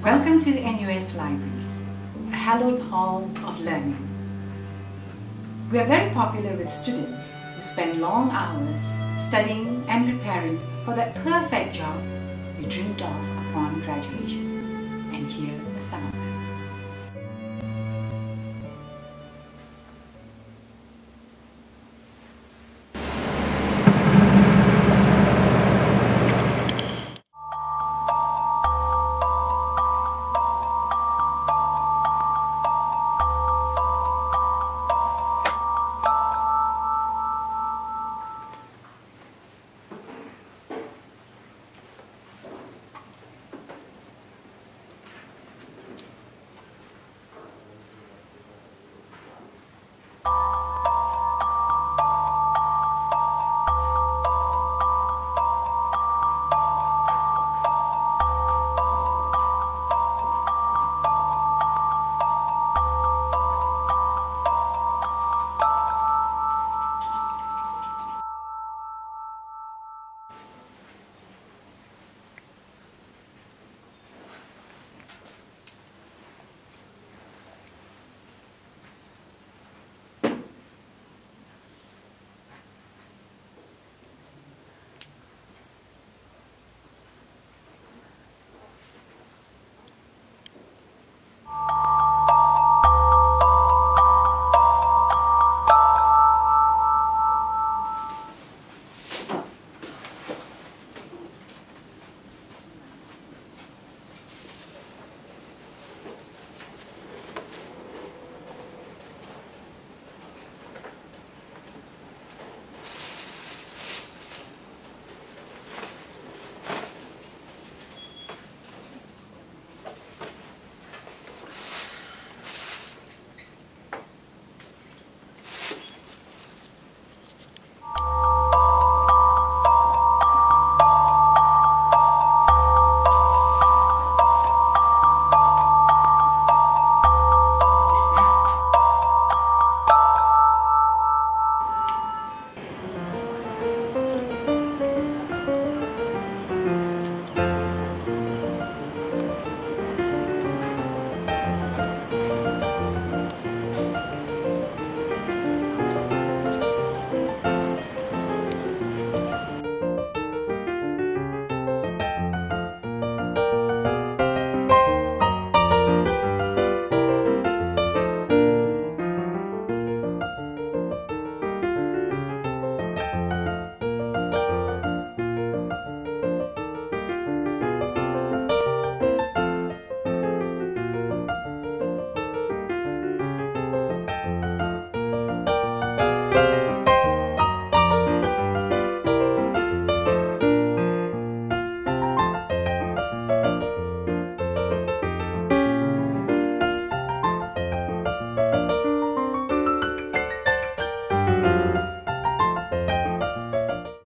Welcome to NUS Libraries, a hallowed hall of learning. We are very popular with students who spend long hours studying and preparing for that perfect job you dreamed of upon graduation. And here is some of them.